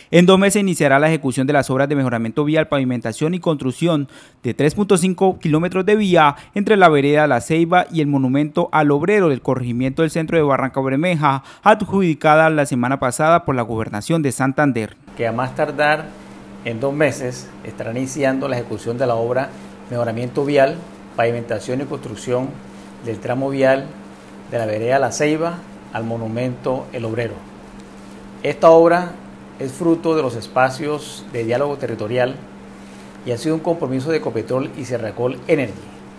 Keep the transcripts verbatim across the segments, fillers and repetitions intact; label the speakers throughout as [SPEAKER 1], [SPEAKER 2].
[SPEAKER 1] En dos meses iniciará la ejecución de las obras de mejoramiento vial, pavimentación y construcción de tres punto cinco kilómetros de vía entre la vereda La Ceiba y el monumento al obrero del corregimiento del centro de Barrancabermeja, adjudicada la semana pasada por la Gobernación de Santander.
[SPEAKER 2] Que a más tardar en dos meses estará iniciando la ejecución de la obra mejoramiento vial, pavimentación y construcción del tramo vial de la vereda La Ceiba al monumento El Obrero. Esta obra es fruto de los espacios de diálogo territorial y ha sido un compromiso de Ecopetrol y Serracol Energy,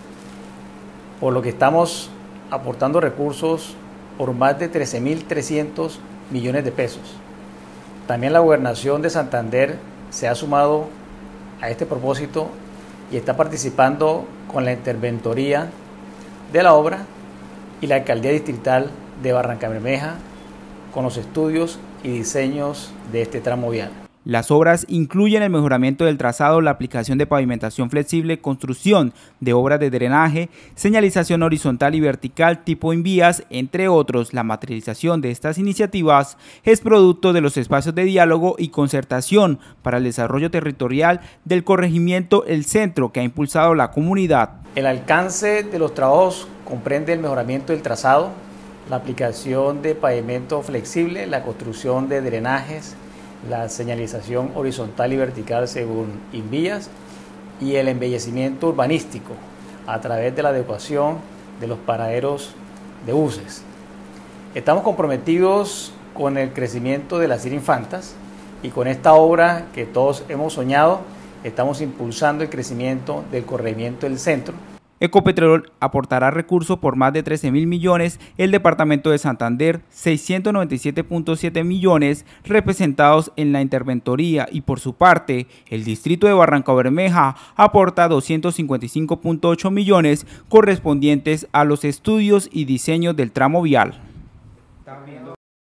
[SPEAKER 2] por lo que estamos aportando recursos por más de trece mil trescientos millones de pesos. También la Gobernación de Santander se ha sumado a este propósito y está participando con la interventoría de la obra y la Alcaldía Distrital de Barrancabermeja con los estudios y diseños de este tramo vial.
[SPEAKER 1] Las obras incluyen el mejoramiento del trazado, la aplicación de pavimentación flexible, construcción de obras de drenaje, señalización horizontal y vertical tipo invías, entre otros. La materialización de estas iniciativas es producto de los espacios de diálogo y concertación para el desarrollo territorial del corregimiento El Centro que ha impulsado la comunidad.
[SPEAKER 2] El alcance de los trabajos comprende el mejoramiento del trazado, la aplicación de pavimento flexible, la construcción de drenajes, la señalización horizontal y vertical según invías y el embellecimiento urbanístico a través de la adecuación de los paraderos de buses. Estamos comprometidos con el crecimiento de las infantas y con esta obra que todos hemos soñado, estamos impulsando el crecimiento del corregimiento del centro.
[SPEAKER 1] Ecopetrol aportará recursos por más de trece mil millones, el departamento de Santander seiscientos noventa y siete punto siete millones representados en la interventoría y por su parte el distrito de Barrancabermeja aporta doscientos cincuenta y cinco punto ocho millones correspondientes a los estudios y diseños del tramo vial. También